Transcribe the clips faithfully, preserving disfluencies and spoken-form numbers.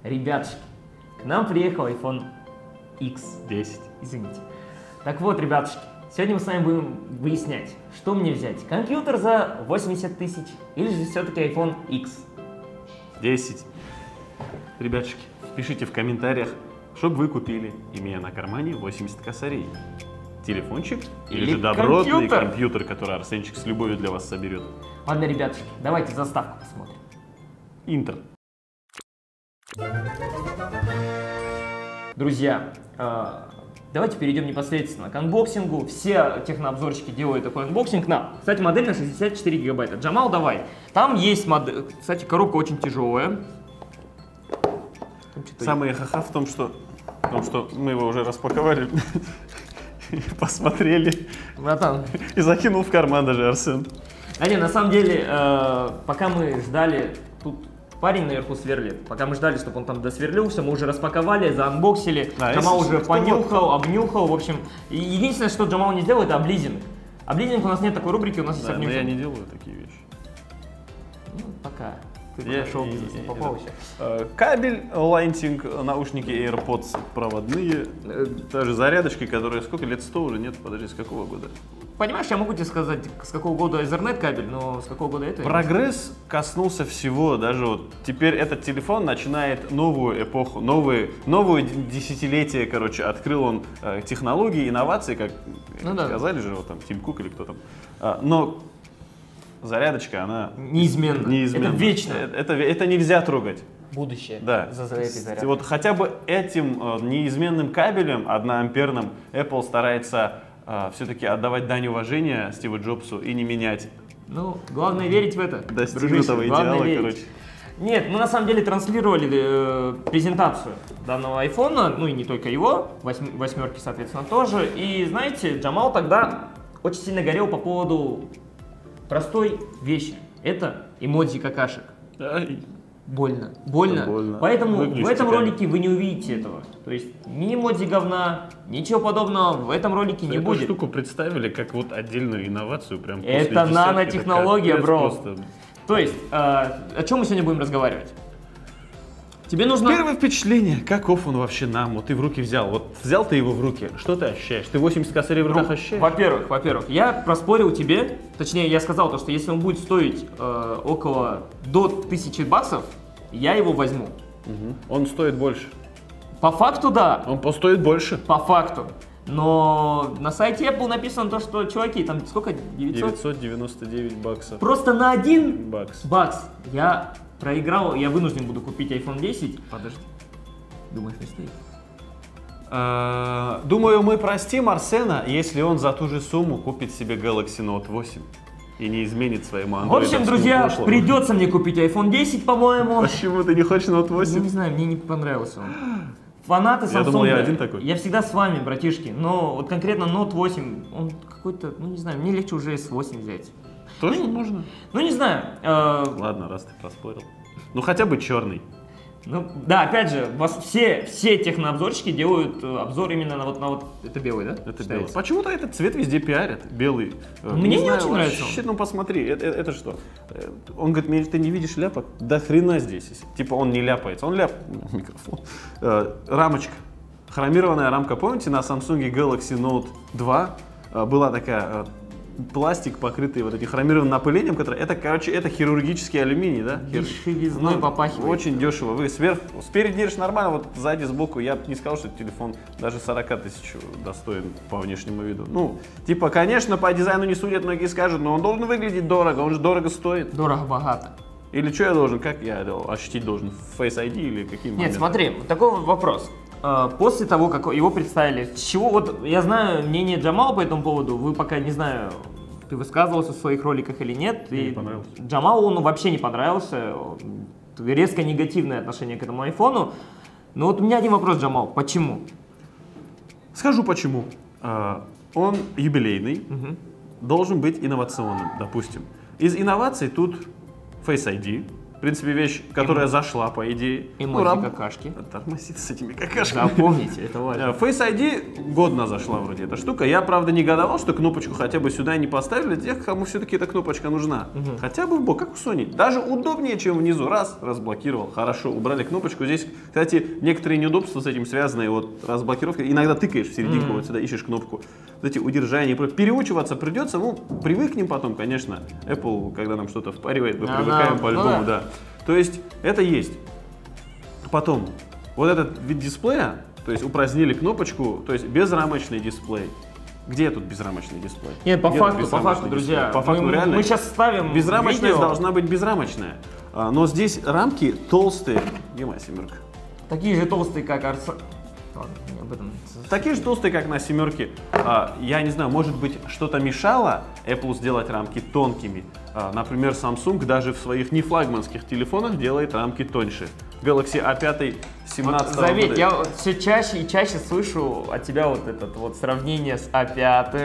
Ребятушки, к нам приехал iPhone икс десять, извините. Так вот, ребятушки, сегодня мы с вами будем выяснять, что мне взять. Компьютер за восемьдесят тысяч или же все-таки iPhone икс? десять. Ребятушки, пишите в комментариях, что бы вы купили, имея на кармане восемьдесят косарей. Телефончик или, или же добротный компьютер. компьютер, который Арсенчик с любовью для вас соберет. Ладно, ребятушки, давайте заставку посмотрим. Интер. Друзья, давайте перейдем непосредственно к анбоксингу. Все технообзорщики делают такой анбоксинг. На, кстати, модель на шестьдесят четыре гигабайта. Джамал, давай. Там есть модель. Кстати, коробка очень тяжелая. Самое ха-ха в том, что, в том, что мы его уже распаковали, посмотрели Братан. И закинул в карман даже Арсен. А не, на самом деле, э, пока мы ждали, тут парень наверху сверлит, пока мы ждали, чтобы он там досверлился, мы уже распаковали, заанбоксили, а, Джамал уже понюхал, вот... обнюхал, в общем. И единственное, что Джамал не сделал, это облизинг. Облизинг у нас нет такой рубрики, у нас есть да, обнюхал. Но я не делаю такие вещи. Ну, пока. Ты я, пошел, и, бизнес, не и, попался. И, кабель, лайтинг, наушники AirPods проводные, даже зарядочки, которые сколько лет сто уже нет, подожди, с какого года? Понимаешь, я могу тебе сказать, с какого года Ethernet кабель, но с какого года это? Прогресс коснулся всего, даже вот теперь этот телефон начинает новую эпоху, новые, новое десятилетие, короче, открыл он э, технологии, инновации, как ну, да. сказали же, вот там Тим Кук или кто там, а, но зарядочка, она неизменна, неизменна. Это вечно. Это, это, это нельзя трогать. Будущее да. за этой зарядкой. Вот хотя бы этим э, неизменным кабелем одноамперным Apple старается э, все-таки отдавать дань уважения Стиву Джобсу и не менять. Ну, главное верить в это. Достигнутого идеала, короче. Нет, мы на самом деле транслировали э, презентацию данного айфона, ну и не только его, восьм, восьмерки, соответственно, тоже. И знаете, Джамал тогда очень сильно горел по поводу простой вещи. Это эмодзи какашек. Ай. Больно. Больно. Больно. Поэтому Выглядите в этом как... ролике вы не увидите этого. То есть ни эмодзи говна, ничего подобного в этом ролике не Эту будет. Эту штуку представили как вот отдельную инновацию. Прям это нанотехнология, бро. Просто... То есть, э, о чем мы сегодня будем разговаривать? Тебе нужно... Первое впечатление, каков он вообще нам? Вот ты в руки взял, вот взял ты его в руки, что ты ощущаешь? Ты восемьдесят косарей в руках ну, ощущаешь? Во-первых, во-первых, я проспорил тебе, точнее, я сказал то, что если он будет стоить э, около до тысячи баксов, я его возьму. Угу. Он стоит больше. По факту, да. Он постоит больше. По факту. Но на сайте Apple написано то, что, чуваки, там сколько? девятьсот? девятьсот девяносто девять баксов. Просто на один бакс. бакс я проиграл, я вынужден буду купить айфон десять. Подожди. Думаешь, не стоит? А, думаю, мы простим Арсена, если он за ту же сумму купит себе Galaxy Note восемь и не изменит своему Android. В общем, друзья, прошлому. Придется мне купить айфон десять, по-моему. Почему ты не хочешь Note восемь? Я не знаю, мне не понравился он. Фанаты Samsung. Я думал, я один такой. Я всегда с вами, братишки. Но вот конкретно Note восемь, он какой-то, ну не знаю, мне легче уже эс восемь взять. Тоже ну, можно? Ну не знаю. Э... Ладно, раз ты проспорил. Ну хотя бы черный. Ну да, опять же, вас все, все технообзорщики делают обзор именно на вот на вот. Это белый, да? Это белый. Почему-то этот цвет везде пиарят. Белый. Мне не, не знаю, очень нравится. Вообще, ну посмотри, это, это что? Он говорит, ты не видишь ляпок? Да хрена здесь. Типа он не ляпается. Он ляп... Микрофон. Рамочка. Хромированная рамка. Помните, на Samsung Galaxy Note два была такая... пластик, покрытый вот этим хромированным напылением, который, это, короче, это хирургический алюминий, да? Дешевизной ну, попахивает. Очень дешево. Вы сверху, спереди держишь нормально, вот сзади, сбоку, я бы не сказал, что телефон даже сорок тысяч достоин по внешнему виду. Ну, типа, конечно, по дизайну не судят, многие скажут, но он должен выглядеть дорого, он же дорого стоит. Дорого-богато. Или что я должен, как я ощутить должен, Face ай ди или каким Нет, моментом? смотри, такой вопрос. После того, как его представили, с чего, вот я знаю мнение Джамала по этому поводу, вы пока не знаю, ты высказывался в своих роликах или нет, Мне и не понравился. Джамалу он вообще не понравился, резко негативное отношение к этому айфону. Но вот у меня один вопрос, Джамал, почему? Скажу почему. Он юбилейный, угу. должен быть инновационным, допустим. Из инноваций тут Face ай ди, принципе, вещь, которая Эм... зашла, по идее. Эмодзи ну, какашки. Тормозит с этими какашками. Запомните, это важно. Face ай ди годно зашла вроде эта штука. Я, правда, негодовал, что кнопочку хотя бы сюда не поставили для тех, кому все-таки эта кнопочка нужна. Угу. Хотя бы в бок, как у Sony. Даже удобнее, чем внизу. Раз, разблокировал. Хорошо, убрали кнопочку. Здесь, кстати, некоторые неудобства с этим связаны. Вот разблокировка. Иногда тыкаешь в серединку, угу. вот сюда ищешь кнопку. Вот эти удержания. Переучиваться придется. Ну, привыкнем потом, конечно. Apple, когда нам что-то впаривает, мы а привыкаем по-любому, ну, да. да. То есть, это есть. Потом, вот этот вид дисплея, то есть упразднили кнопочку, то есть безрамочный дисплей. Где тут безрамочный дисплей? Нет, по Где факту, по факту, друзья, по факту, мы, реально, мы сейчас ставим безрамочность видео. Должна быть безрамочная, а, но здесь рамки толстые. Где моя семерка? Такие же толстые, как Арса... Ладно, не об этом. Такие же толстые, как на семерке. А, я не знаю, может быть, что-то мешало Apple сделать рамки тонкими. А, например, Samsung даже в своих нефлагманских телефонах делает рамки тоньше. Galaxy а пять семнадцатого вот, заметь, я вот все чаще и чаще слышу от тебя вот это вот сравнение с а пять,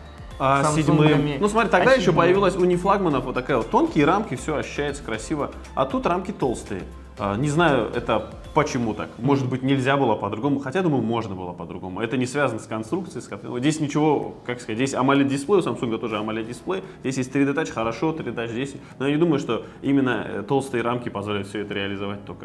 а, седьмым. Ну смотри, тогда а еще появилась у нефлагманов вот такая вот тонкие рамки, все ощущается красиво, а тут рамки толстые. А, не знаю, это почему так. Может быть, нельзя было по-другому, хотя, думаю, можно было по-другому. Это не связано с конструкцией, с... Здесь ничего, как сказать, здесь AMOLED-дисплей, у Samsung тоже AMOLED-дисплей, здесь есть три дэ Touch, хорошо, три дэ Touch здесь. Но я не думаю, что именно толстые рамки позволяют все это реализовать только.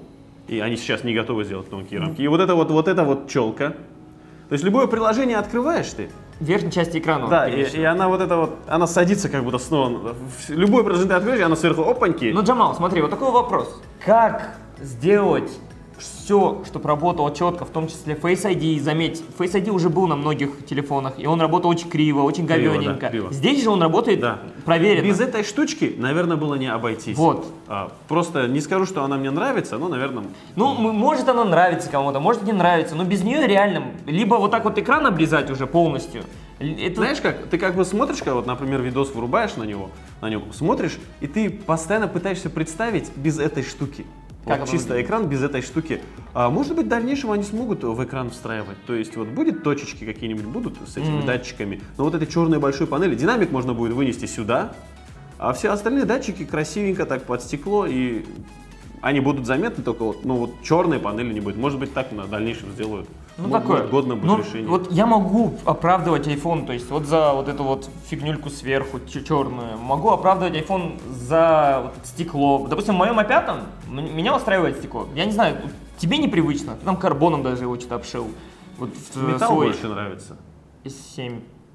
И они сейчас не готовы сделать тонкие рамки. И вот это вот, вот эта вот челка. То есть любое приложение открываешь ты. В верхней части экрана. Да, и, и она вот это вот, она садится как будто снова. Любое приложение ты открываешь, и она сверху опаньки. Ну, Джамал, смотри, вот такой вопрос. Как сделать все, чтобы работало четко, в том числе Face ай ди, заметь, Face ай ди уже был на многих телефонах, и он работал очень криво, очень говененько. Да, криво. Здесь же он работает да. проверенно. Без этой штучки, наверное, было не обойтись. Вот. А, просто не скажу, что она мне нравится, но, наверное... Ну, может она нравится кому-то, может не нравится, но без нее реально, либо вот так вот экран обрезать уже полностью. Это... Знаешь как, ты как бы смотришь, как вот, например, видос вырубаешь на него, на него, смотришь, и ты постоянно пытаешься представить без этой штуки. Вот чисто экран без этой штуки. А, может быть, в дальнейшем они смогут в экран встраивать. То есть вот будет точечки какие-нибудь, будут с этими mm. датчиками. Но вот этой черной большой панели, динамик можно будет вынести сюда, а все остальные датчики красивенько так под стекло, и они будут заметны, только вот, ну, вот черной панели не будет. Может быть, так на дальнейшем сделают. Ну, может, такое. Годно будет ну, решение. Вот я могу оправдывать iPhone, то есть вот за вот эту вот фигнюльку сверху, черную. Могу оправдывать iPhone за вот стекло. Допустим, в моем а пять меня устраивает стекло. Я не знаю, тебе непривычно. Ты там карбоном даже его что-то обшил. Вот металл свой... больше нравится. эс семь.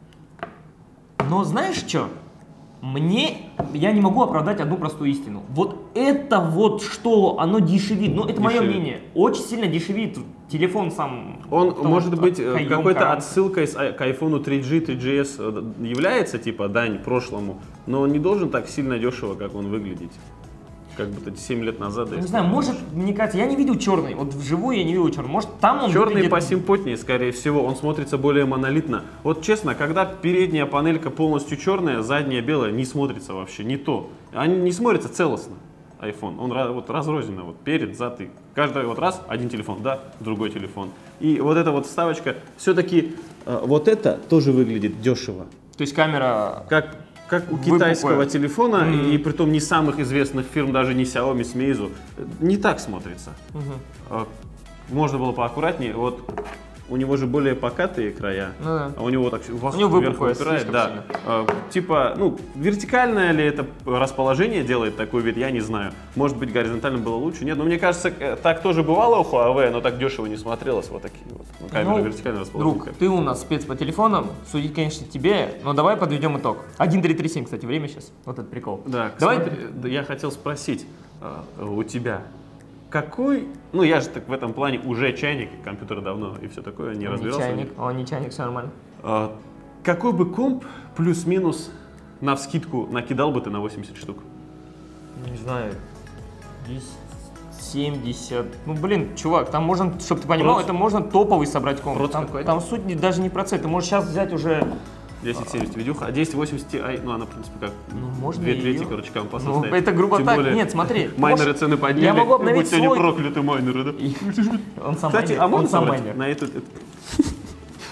Но знаешь что? Мне, я не могу оправдать одну простую истину. Вот это вот что, оно дешевит, ну это мое мнение, очень сильно дешевит телефон сам. Он может вот, быть какой-то отсылкой к айфону три джи, три джи эс является типа дань прошлому, но он не должен так сильно дешево, как он выглядеть. Как будто семь лет назад. Не знаю, может, мне кажется, я не видел черный, вот вживую я не видел черный, может там он черный выглядит... посимпотнее, скорее всего, он смотрится более монолитно. Вот честно, когда передняя панелька полностью черная, задняя белая, не смотрится вообще, не то. Они не смотрятся целостно, iPhone, он вот разрозненно, вот перед, зад, и каждый вот раз один телефон, да, другой телефон. И вот эта вот вставочка, все-таки э, вот это тоже выглядит дешево. То есть камера... Как... Как у китайского Выпуклая. телефона, mm-hmm. и, и притом не самых известных фирм, даже не Xiaomi с Meizu, не так смотрится. Mm-hmm. Можно было поаккуратнее. Вот у него же более покатые края, ну, да. а у него так у него вверх упирает. Да. А, типа, ну, вертикальное ли это расположение делает такой вид, я не знаю. Может быть, горизонтально было лучше. Нет, но мне кажется, так тоже бывало у Huawei, но так дешево не смотрелось. Вот такие вот. Ну, камера ну, вертикальное расположение. Друг, ты у нас спец по телефонам, судить, конечно, тебе, но давай подведем итог. один три три семь, кстати, время сейчас. Вот этот прикол. Да, давай. Смотри, я хотел спросить у тебя. Какой, ну я же так в этом плане уже чайник, компьютер давно и все такое, не он разбирался. Не чайник, он не чайник, все нормально. А, какой бы комп плюс-минус навскидку накидал бы ты на восемьдесят штук? Не знаю, десять, семьдесят, ну блин, чувак, там можно, чтобы ты понимал, Проц... это можно топовый собрать комп. Там, там суть даже не процент, ты можешь сейчас взять уже... десять семьдесят видюха, а десять восемьдесят Ti, ну она в принципе как ну, можно две трети, ее... короче, компа ну, состоит. Это грубо Тем так, более, нет, смотри. Майнеры можешь... цены подняли, я могу обновить будь свой... прокляты майнеры, да? Он сам Кстати, майнер. а можно он сам собрать майнер. на эту...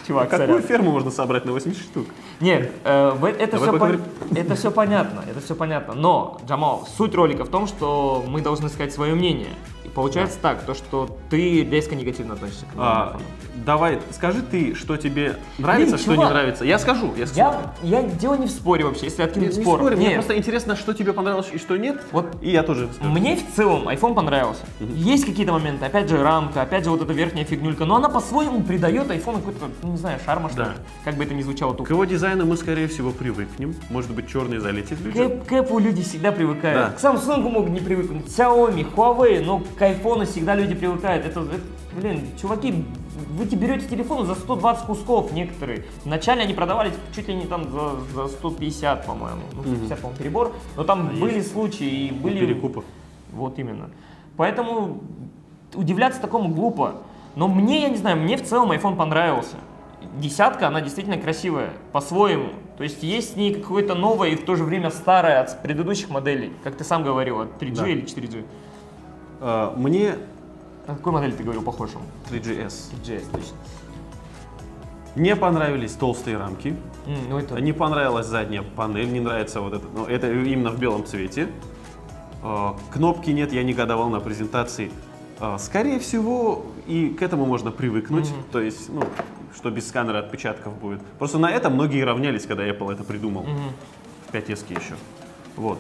Чувак, Какую сорян. ферму можно собрать на восемьдесят штук? Нет, э, в- это, Давай все поговорим. это все понятно, это все понятно. Но, Джамал, суть ролика в том, что мы должны сказать свое мнение. И получается так, то, что ты резко негативно относишься к А, айфону. давай, скажи ты, что тебе нравится, Блин, что не чувак, нравится. Я скажу, я скажу. Я, я дело не в споре вообще, если Не, откинуть не спор. спорим, мне Нет. просто интересно, что тебе понравилось и что нет. Вот И я тоже скажу. Мне в целом iPhone понравился. Есть какие-то моменты, опять же рамка, опять же вот эта верхняя фигнюлька, но она по-своему придает iPhone какой-то, ну, не знаю, шарма, что Да. ли. Как бы это ни звучало К тупо. его дизайну мы, скорее всего, привыкнем. Может быть, черный залетит в бюджет. К, к Apple люди всегда привыкают. Да. К Samsung могут не привыкнуть, Xiaomi, Huawei, но к iPhone всегда люди привыкают. Это, это, блин, чуваки, вы берете телефон за сто двадцать кусков некоторые. Вначале они продавались чуть ли не там за, за сто пятьдесят, по-моему. Ну, сто пятьдесят, по-моему, перебор. Но там А были есть. случаи и были... Перекупов. Вот именно. Поэтому удивляться такому глупо. Но мне, я не знаю, мне в целом iPhone понравился. Десятка, она действительно красивая, по-своему. То есть есть в ней какое-то новое и в то же время старое от предыдущих моделей. Как ты сам говорил, от три джи Да. или четыре джи. А, мне На какой модели ты говорил похожим? три джи эс. три джи эс, точно. Не понравились толстые рамки. М, ну это... Не понравилась задняя панель, не нравится вот это. Но это именно в белом цвете. А, кнопки нет, я негодовал на презентации. А, скорее всего, и к этому можно привыкнуть. Мгм. То есть, ну, что без сканера отпечатков будет. Просто на этом многие равнялись, когда Apple это придумал. Мгм. В пять эс еще. Вот.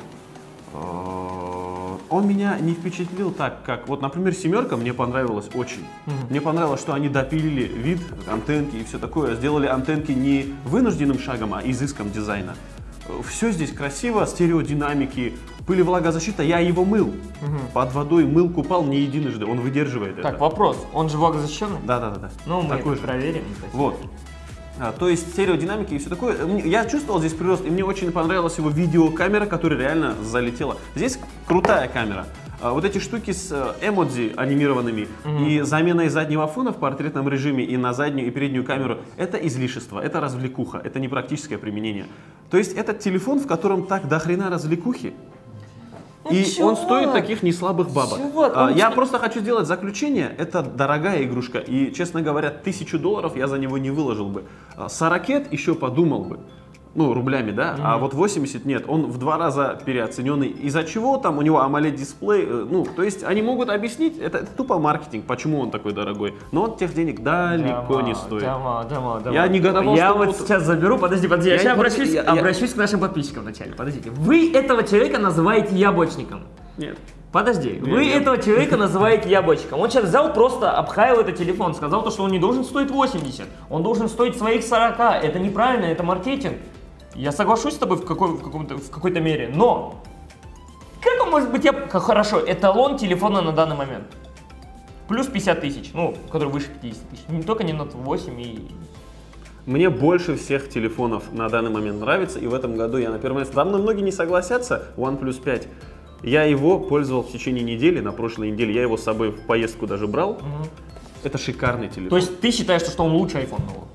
А, он меня не впечатлил так, как... Вот, например, семерка мне понравилась очень. Мгм. Мне понравилось, что они допилили вид, антенки и все такое. Сделали антенки не вынужденным шагом, а изыском дизайна. Все здесь красиво, стереодинамики, пылевлагозащита. Я его мыл. Мгм. Под водой мыл, купал не единожды. Он выдерживает Так, это. вопрос. Он же влагозащищенный? Да-да-да. Ну, мы Такой это же. проверим. Вот. А, то есть стереодинамики и все такое. Мне- Я чувствовал здесь прирост, и мне очень понравилась его видеокамера, которая реально залетела. Здесь крутая камера. А, вот эти штуки с э, эмодзи анимированными и заменой заднего фона в портретном режиме и на заднюю и переднюю камеру, это излишество, это развлекуха, это не практическое применение. То есть этот телефон, в котором так до хрена развлекухи, Ну, и он чувак, стоит таких неслабых бабок. чувак, А, он я тебе- просто хочу сделать заключение. Это дорогая игрушка. И, честно говоря, тысячу долларов я за него не выложил бы. А, сорокет еще подумал бы. Ну, рублями, да? А вот восемьдесят нет. Он в два раза переоцененный. Из-за чего там у него AMOLED-дисплей? э, Ну, то есть они могут объяснить, это, это тупо маркетинг, почему он такой дорогой. Но он тех денег далеко не стоит. Джамал, Джамал, Джамал. Я не готовал, Я что вот вот- сейчас заберу, подожди, подожди, я, Я сейчас не- обращусь, я- я- обращусь к нашим подписчикам вначале, подождите. Вы этого человека называете яблочником. Нет. Подожди, вы я- этого человека называете яблочком. Он сейчас взял, просто обхаил этот телефон, сказал то, что он не должен стоить восемьдесят, он должен стоить своих сорок. Это неправильно, это маркетинг. Я соглашусь с тобой в, какой, в, каком-то, в какой-то мере, но как он может быть, я, как хорошо, эталон телефона на данный момент? Плюс пятьдесят тысяч, ну, который выше пятьдесят тысяч. Не только не Note восемь и... Мне больше всех телефонов на данный момент нравится, и в этом году я на первом месте. Со мной многие не согласятся, OnePlus пять. Я его пользовал в течение недели, на прошлой неделе, я его с собой в поездку даже брал. Мгм. Это шикарный телефон. То есть ты считаешь, что он лучше iPhone нового?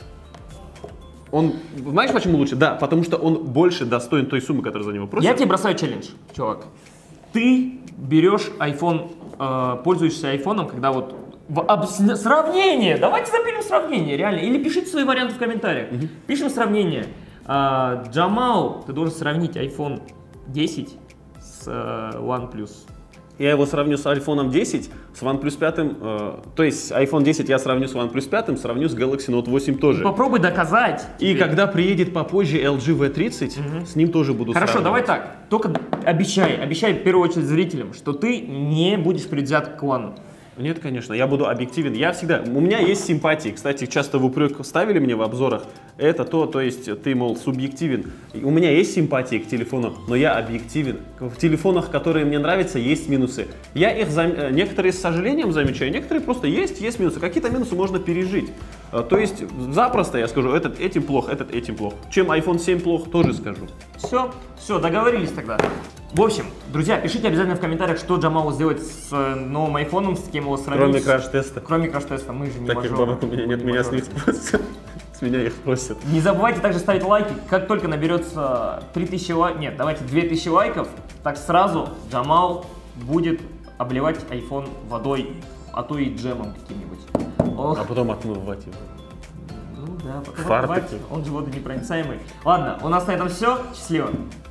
Он, знаешь почему лучше? Да, потому что он больше достоин той суммы, которую за него просят. Я тебе бросаю челлендж, чувак. Ты берешь iPhone, э, пользуешься айфоном, когда вот в об- с- сравнение, давайте запилим сравнение, реально, или пишите свои варианты в комментариях. Пишем сравнение. А, Джамал, ты должен сравнить iPhone десять с э, OnePlus. Я его сравню с iPhone десять, с OnePlus пять, э, то есть iPhone десять я сравню с OnePlus пять, сравню с Galaxy Note восемь тоже. Попробуй доказать. И теперь. когда приедет попозже эл джи ви тридцать, с ним тоже буду Хорошо, давай сравнивать. так. Только обещай, обещай в первую очередь зрителям, что ты не будешь предвзят к One. Нет, конечно, я буду объективен. Я всегда, у меня есть симпатии. Кстати, часто в упрек ставили мне в обзорах это то, то есть ты, мол, субъективен. И у меня есть симпатии к телефону, но я объективен. В телефонах, которые мне нравятся, есть минусы. Я их, зам... некоторые с сожалением замечаю, некоторые просто есть, есть минусы. Какие-то минусы можно пережить. А, То есть запросто я скажу, этот этим плох, этот этим плох. Чем айфон семь плох, тоже скажу. Все, все, договорились тогда. В общем, друзья, пишите обязательно в комментариях, что Джамалу сделать с э, новым айфоном, с кем его сравнить. Кроме краш-теста. Кроме краш-теста, мы же не Таких мажоры. бабок у меня нет, Мы не меня с мажоры. них просят. С меня их просят. Не забывайте также ставить лайки. Как только наберется три тысячи лайков, нет, давайте две тысячи лайков, так сразу Джамал будет обливать iPhone водой, а то и джемом каким-нибудь. Ох, А потом отмывать его. ну, да, потом Фартуки. открывать. Он же водонепроницаемый. Ладно, у нас на этом все. Счастливо.